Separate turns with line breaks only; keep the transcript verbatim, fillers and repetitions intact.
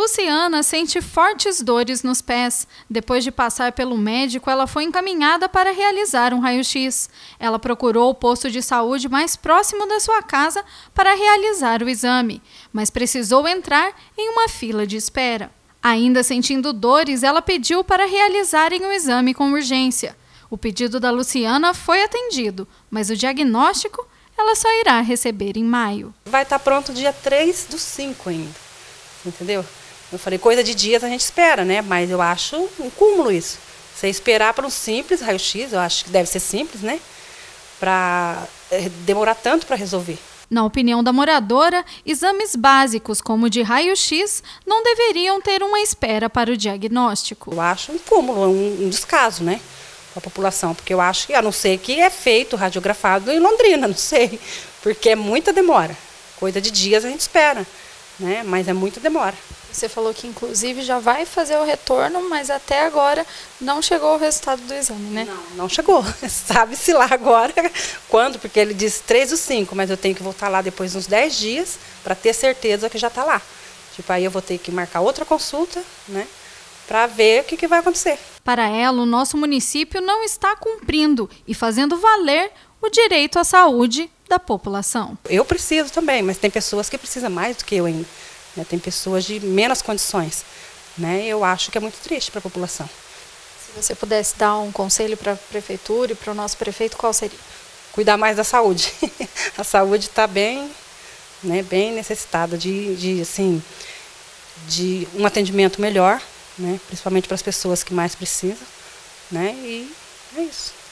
Luciana sente fortes dores nos pés. Depois de passar pelo médico, ela foi encaminhada para realizar um raio-x. Ela procurou o posto de saúde mais próximo da sua casa para realizar o exame, mas precisou entrar em uma fila de espera. Ainda sentindo dores, ela pediu para realizarem o exame com urgência. O pedido da Luciana foi atendido, mas o diagnóstico ela só irá receber em maio.
Vai estar pronto dia três do cinco ainda, entendeu? Eu falei, coisa de dias a gente espera, né? Mas eu acho um cúmulo isso. Você esperar para um simples raio-x, eu acho que deve ser simples, né? Para demorar tanto para resolver.
Na opinião da moradora, exames básicos como o de raio-x não deveriam ter uma espera para o diagnóstico.
Eu acho um cúmulo, um, um descaso, né? A população, porque eu acho que, a não ser que é feito radiografado em Londrina, não sei, porque é muita demora. Coisa de dias a gente espera, né? Mas é muita demora.
Você falou que inclusive já vai fazer o retorno, mas até agora não chegou o resultado do exame, né?
Não, não chegou. Sabe-se lá agora quando, porque ele diz três ou cinco, mas eu tenho que voltar lá depois de uns dez dias para ter certeza que já está lá. Tipo, aí eu vou ter que marcar outra consulta, né? Para ver o que, que vai acontecer.
Para ela, o nosso município não está cumprindo e fazendo valer o direito à saúde da população.
Eu preciso também, mas tem pessoas que precisam mais do que eu ainda. Né? Tem pessoas de menos condições. Né? Eu acho que é muito triste para a população.
Se você pudesse dar um conselho para a prefeitura e para o nosso prefeito, qual seria?
Cuidar mais da saúde. A saúde está bem, né, bem necessitada de, de, assim, de um atendimento melhor. Né, principalmente para as pessoas que mais precisam, né, e é isso.